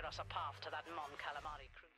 us a path to that Mon Calamari cruise.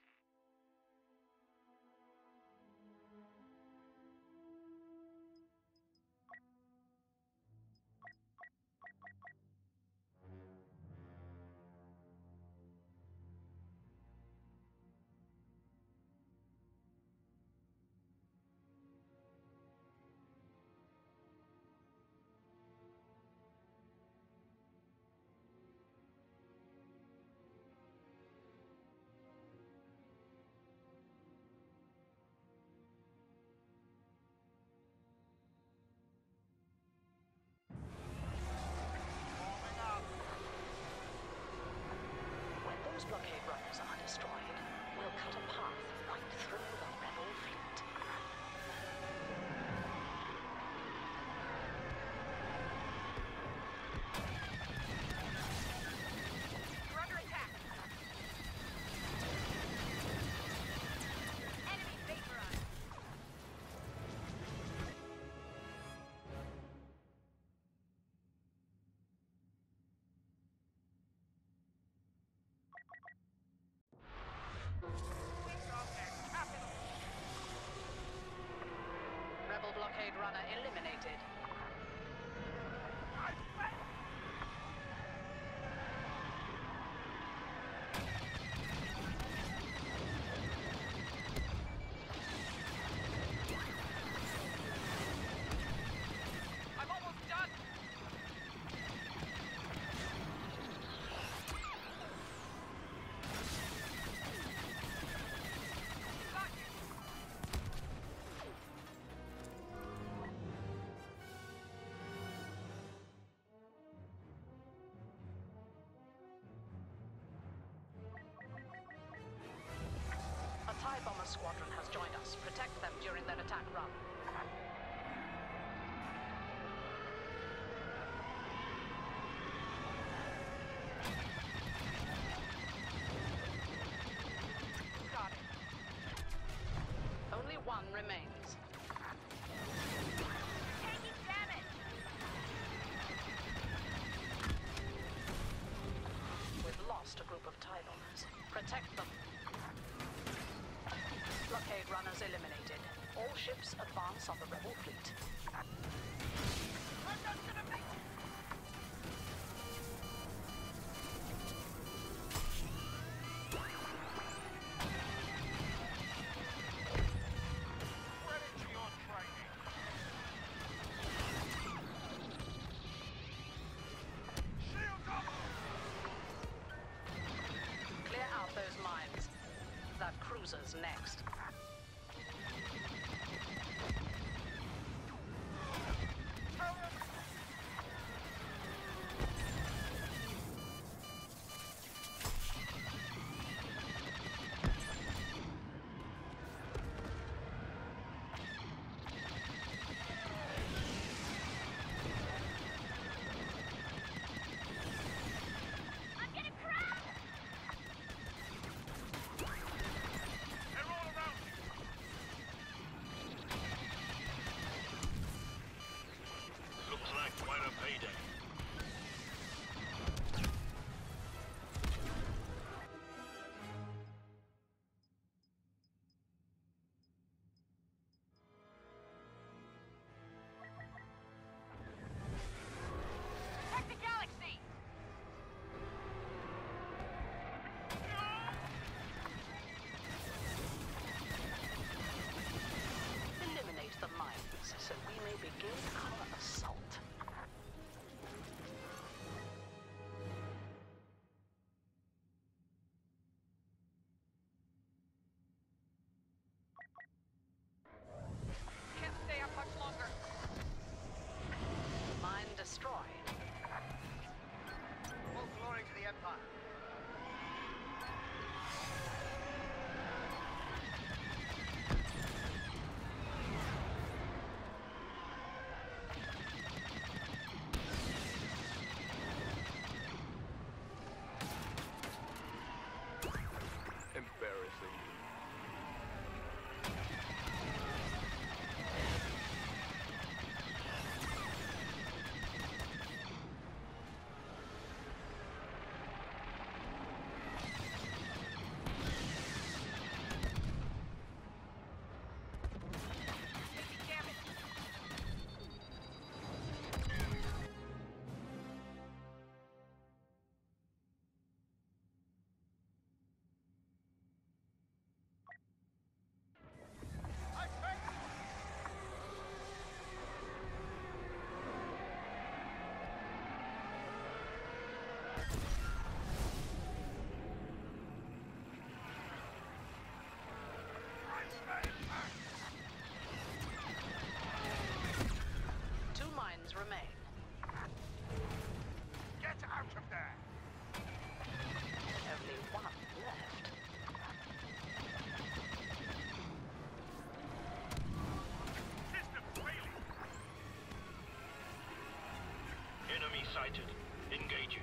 Blockade runners are destroyed, we'll cut a path right through the rebel fleet. You're under attack! Enemy vaporized! Rebel blockade runner eliminated. I'm almost done! Got you! A TIE bomber squadron has joined us. Protect them during their attack run. Got it. Only one remains. Taking damage! We've lost a group of TIE bombers. Protect them. Blockade runners eliminated. All ships advance on the rebel fleet. I'm not gonna make it! Strategy on training. Shield up! Clear out those mines. That cruiser's next. I'm getting crowd! They're all around me. Looks like quite a payday. Protect the galaxy! Eliminate the mines so we may begin our assault. Can't stay up much longer. Mine destroyed. All glory to the Empire. Embarrassing. sighted. Engaging.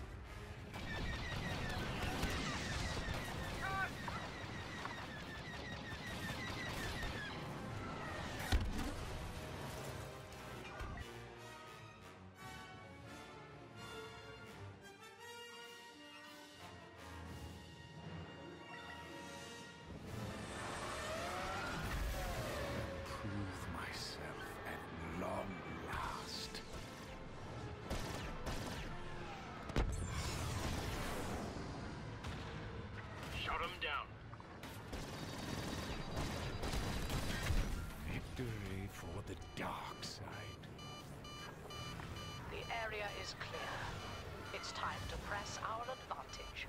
Prove myself at long last. Shut him down. Victory for the dark side. The area is clear. It's time to press our advantage.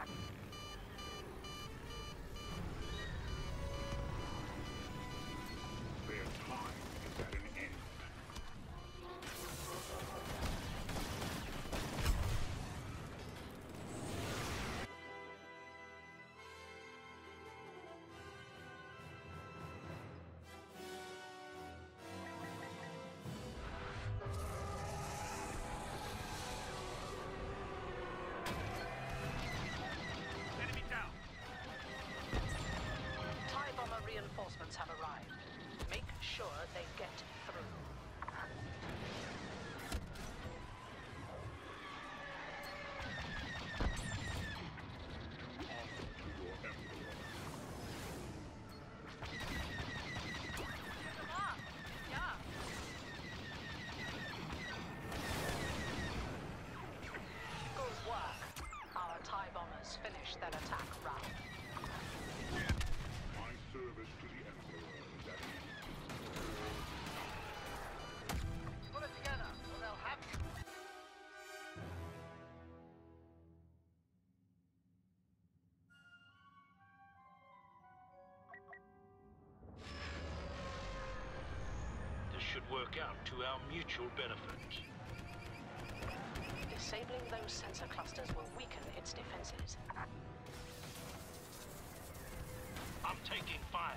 Their time is at an end. Enemy down. TIE bomber reinforcements have arrived. Make sure they get through. Good work. Our TIE bombers finished their attack round. My service to the Emperor is at an end. Put it together, or they'll have you. This should work out to our mutual benefit. Disabling those sensor clusters will weaken its defenses. I'm taking fire.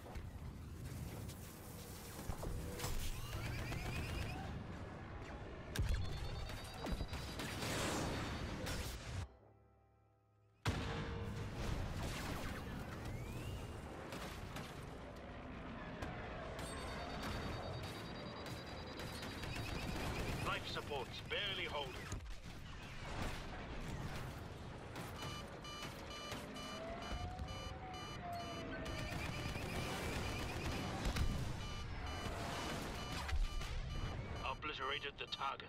Life support's barely holding. Obliterated the target.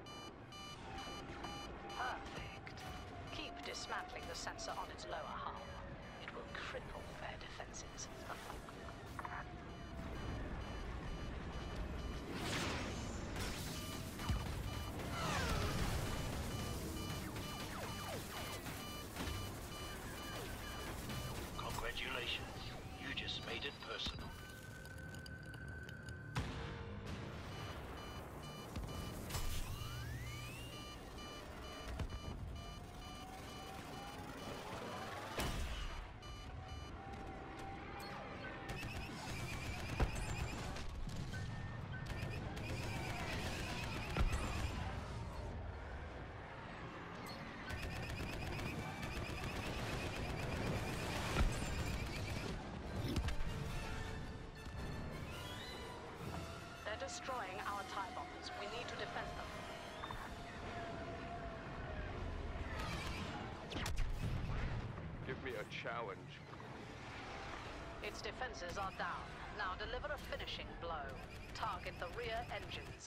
Perfect. Keep dismantling the sensor on its lower hull. It will cripple their defenses. Congratulations. You just made it personal. They're destroying our TIE bombers. We need to defend them. Give me a challenge. Its defenses are down. Now deliver a finishing blow. Target the rear engines.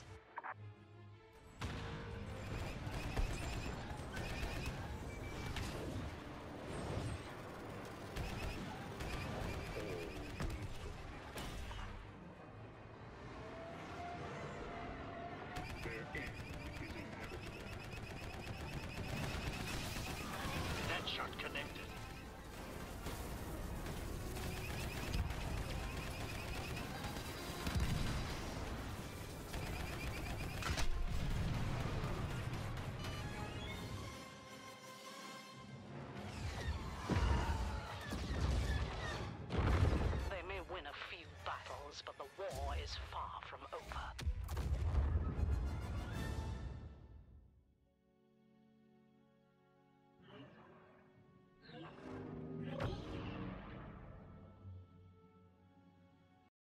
Their end is inevitable. That shot connected. They may win a few battles, but the war is far